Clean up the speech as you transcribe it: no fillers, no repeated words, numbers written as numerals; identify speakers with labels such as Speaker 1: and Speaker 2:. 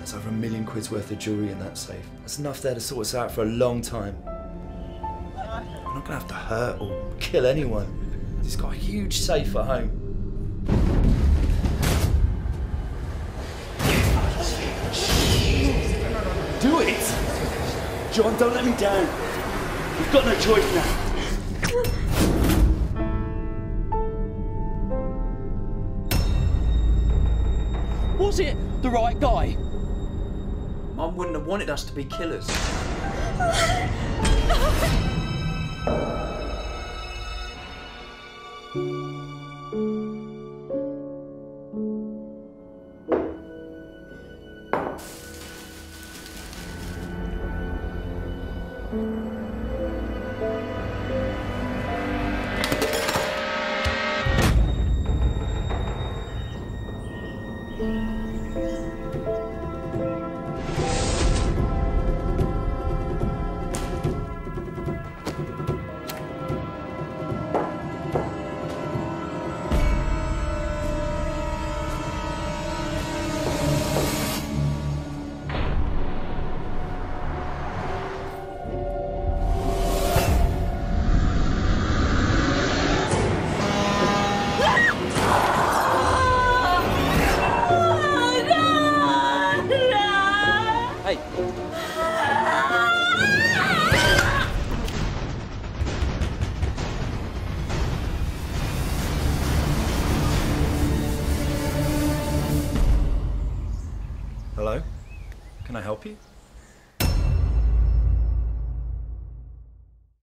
Speaker 1: That's over £1 million worth of jewellery in that safe. That's enough there to sort us out for a long time. I'm not gonna have to hurt or kill anyone. He's got a huge safe at home.
Speaker 2: Do it! John, don't let me down. We've got no choice now. Was it the right guy?
Speaker 1: Mum wouldn't have wanted us to be killers.
Speaker 2: Hey.
Speaker 1: Hello? Can I help you?